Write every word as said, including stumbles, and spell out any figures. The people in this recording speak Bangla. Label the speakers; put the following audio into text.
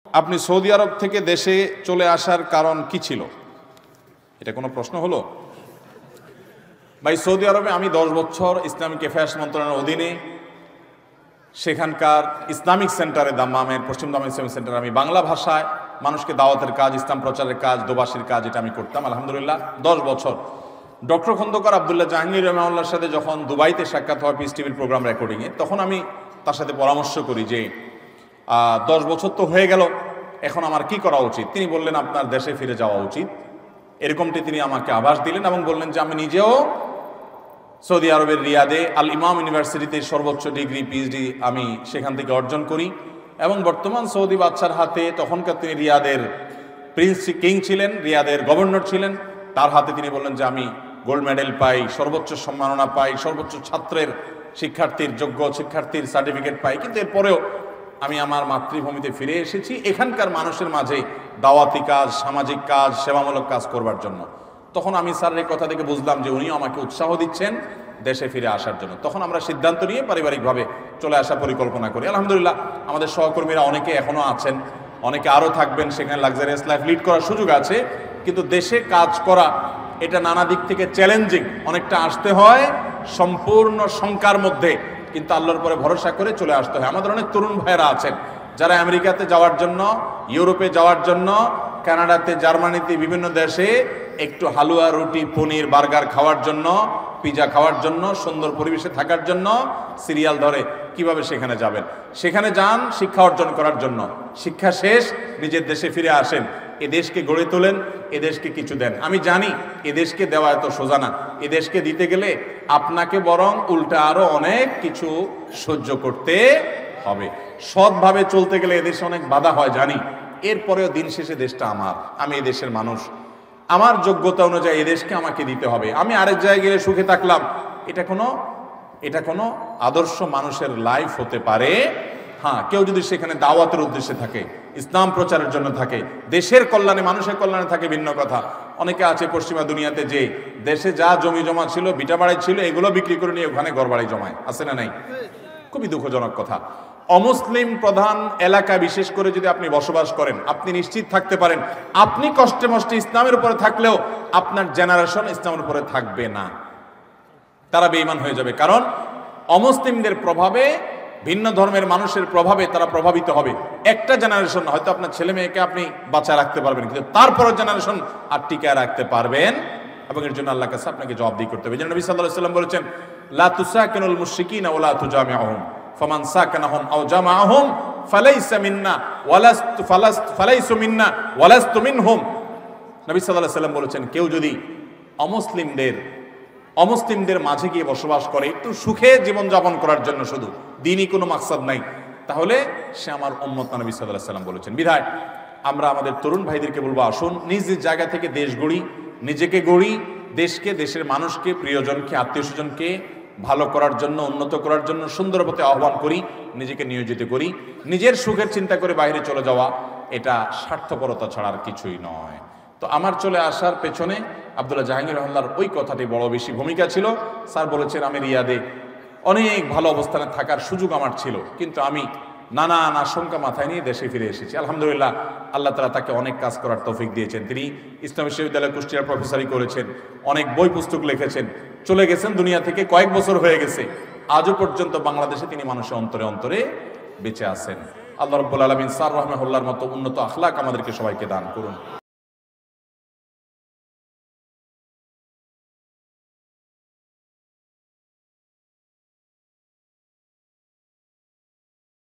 Speaker 1: আপনি সৌদি আরব থেকে দেশে চলে আসার কারণ কি ছিল? এটা কোনো প্রশ্ন হলো? ভাই, সৌদি আরবে আমি দশ বছর ইসলামিক অ্যাফেয়ার্স মন্ত্রণালয়ের অধীনে সেখানকার ইসলামিক সেন্টারে দাম্মামের পশ্চিম দাম্মাম ইসলামিক সেন্টারে আমি বাংলা ভাষায় মানুষকে দাওয়াতের কাজ, ইসলাম প্রচারের কাজ, দোবাসীর কাজ এটা আমি করতাম আলহামদুলিল্লাহ দশ বছর। ডক্টর খন্দকার আবদুল্লাহ জাহাঙ্গীর রহমাউল্লাহর সাথে যখন দুবাইতে সাক্ষাৎ হয় পিস টিভির প্রোগ্রাম রেকর্ডিংয়ে, তখন আমি তার সাথে পরামর্শ করি যে দশ বছর তো হয়ে গেল, এখন আমার কি করা উচিত। তিনি বললেন আপনার দেশে ফিরে যাওয়া উচিত, এরকমটি তিনি আমাকে আভাস দিলেন এবং বললেন যে আমি নিজেও সৌদি আরবের রিয়াদে আল ইমাম ইউনিভার্সিটিতে সর্বোচ্চ ডিগ্রি পিএইচডি আমি সেখান থেকে অর্জন করি এবং বর্তমান সৌদি বাদশার হাতে, তখনকার তিনি রিয়াদের প্রিন্স কিং ছিলেন, রিয়াদের গভর্নর ছিলেন, তার হাতে তিনি বললেন যে আমি গোল্ড মেডেল পাই, সর্বোচ্চ সম্মাননা পাই, সর্বোচ্চ ছাত্রের শিক্ষার্থীর যোগ্য শিক্ষার্থীর সার্টিফিকেট পাই, কিন্তু এরপরেও আমি আমার মাতৃভূমিতে ফিরে এসেছি এখানকার মানুষের মাঝে দাওয়াতি কাজ, সামাজিক কাজ, সেবামূলক কাজ করবার জন্য। তখন আমি স্যারের এই কথা থেকে বুঝলাম যে উনিও আমাকে উৎসাহ দিচ্ছেন দেশে ফিরে আসার জন্য। তখন আমরা সিদ্ধান্ত নিয়ে পারিবারিকভাবে চলে আসার পরিকল্পনা করি। আলহামদুলিল্লাহ আমাদের সহকর্মীরা অনেকে এখনও আছেন, অনেকে আরও থাকবেন, সেখানে লাক্সারিয়াস লাইফ লিড করার সুযোগ আছে। কিন্তু দেশে কাজ করা এটা নানা দিক থেকে চ্যালেঞ্জিং, অনেকটা আসতে হয় সম্পূর্ণ শঙ্কার মধ্যে, কিন্তু আল্লাহর পরে ভরসা করে চলে আসতে হয়। আমাদের অনেক তরুণ ভাইয়েরা আছেন যারা আমেরিকাতে যাওয়ার জন্য, ইউরোপে যাওয়ার জন্য, কানাডাতে, জার্মানিতে, বিভিন্ন দেশে একটু হালুয়া, রুটি, পনির, বার্গার খাওয়ার জন্য, পিজা খাওয়ার জন্য, সুন্দর পরিবেশে থাকার জন্য সিরিয়াল ধরে কিভাবে সেখানে যাবেন। সেখানে যান শিক্ষা অর্জন করার জন্য, শিক্ষা শেষ নিজের দেশে ফিরে আসেন, এ দেশকে গড়ে তোলেন, এ দেশকে কিছু দেন। আমি জানি এ দেশকে দেওয়া এত সোজা না, এ দেশকে দিতে গেলে আপনাকে বরং উল্টা আরো অনেক কিছু সহ্য করতে হবে। সৎভাবে চলতে গেলে এদেশে অনেক বাধা হয় জানি, এরপরেও দিন শেষে দেশটা আমার, আমি এই দেশের মানুষ, আমার যোগ্যতা অনুযায়ী এদেশকে আমাকে দিতে হবে। আমি আরেক জায়গায় গেলে সুখে থাকলাম, এটা কোনো এটা কোনো আদর্শ মানুষের লাইফ হতে পারে। হ্যাঁ, কেউ যদি সেখানে দাওয়াতের উদ্দেশ্যে থাকে, ইসলাম প্রচারের জন্য থাকে, দেশের কল্যাণে, মানুষের কল্যাণে থাকে ভিন্ন কথা। অনেকে আছে পশ্চিমা দুনিয়াতে যে দেশে যা জমি জমা ছিল, ভিটা বাড়ি ছিল, এগুলো বিক্রি করে নিয়ে ওখানে ঘর বাড়ি জমায়, আছে না নাই? খুবই দুঃখজনক কথা। অমুসলিম প্রধান এলাকা বিশেষ করে যদি আপনি বসবাস করেন, আপনি নিশ্চিত থাকতে পারেন আপনি কষ্টে মষ্টে ইসলামের উপরে থাকলেও আপনার জেনারেশন ইসলামের উপরে থাকবে না, তারা বেঈমান হয়ে যাবে। কারণ অমুসলিমদের প্রভাবে, ভিন্ন ধর্মের মানুষের প্রভাবে তারা প্রভাবিত হবে। একটা জেনারেশন হয়তো আপনার ছেলে মেয়েকে আপনি বাঁচায় রাখতে পারবেন, কিন্তু তারপরের জেনারেশন আর টিকায় রাখতে পারবেন, এবং এর জন্য আল্লাহর কাছে আপনাকে জবাবদিহি করতে হবে। যেন নবী সাল্লাল্লাহু আলাইহি ওয়াসাল্লাম বলেছেন, লা তুসাকিনুল মুশরিকিনা ওয়া লা তুজামিউহুম ফামান সাকানাহুম আও জামাআহুম ফালাইসা মিন্না ওয়ালাস্তু ফালাস্তু ফালাইসু মিন্না ওয়ালাস্তু মিনহুম। নবী সাল্লাল্লাহু আলাইহি ওয়াসাল্লাম বলেছেন, কেউ যদি অমুসলিমদের অমুসলিমদের মাঝে গিয়ে বসবাস করে একটু সুখে জীবনযাপন করার জন্য, শুধু দিনই কোনো মাকসাদ নাই, তাহলে সে আমার উম্মত না, নবী সাল্লাল্লাহু আলাইহি ওয়াসাল্লাম বলেছেন। বিধায় আমরা আমাদের তরুণ ভাইদেরকে বলবো, আসুন নিজ নিজ জায়গা থেকে দেশ গড়ি, নিজেকে গড়ি, দেশকে, দেশের মানুষকে, প্রিয়জনকে, আত্মীয় স্বজনকে ভালো করার জন্য, উন্নত করার জন্য সুন্দর পথে আহ্বান করি, নিজেকে নিয়োজিত করি। নিজের সুখের চিন্তা করে বাইরে চলে যাওয়া এটা স্বার্থপরতা ছাড়া আর কিছুই নয়। তো আমার চলে আসার পেছনে আবদুল্লাহ জাহাঙ্গীর রহমাল্লাহর ওই কথাটি বড় বেশি ভূমিকা ছিল। স্যার বলেছেন আমি রিয়াদে অনেক ভালো অবস্থানে থাকার সুযোগ আমার ছিল, কিন্তু আমি নানান আশঙ্কা মাথায় নিয়ে দেশে ফিরে এসেছি। আলহামদুলিল্লাহ আল্লাহ তাআলা তাকে অনেক কাজ করার তৌফিক দিয়েছেন। তিনি ইসলাম বিশ্ববিদ্যালয় কুষ্টিয়ার প্রফেসরি করেছেন, অনেক বই পুস্তক লিখেছেন, চলে গেছেন দুনিয়া থেকে, কয়েক বছর হয়ে গেছে, আজও পর্যন্ত বাংলাদেশে তিনি মানুষের অন্তরে অন্তরে বেঁচে আছেন। আল্লাহ রাব্বুল আলামিন স্যার রাহমাহুল্লাহর মতো উন্নত আখলাক আমাদেরকে সবাইকে দান করুন।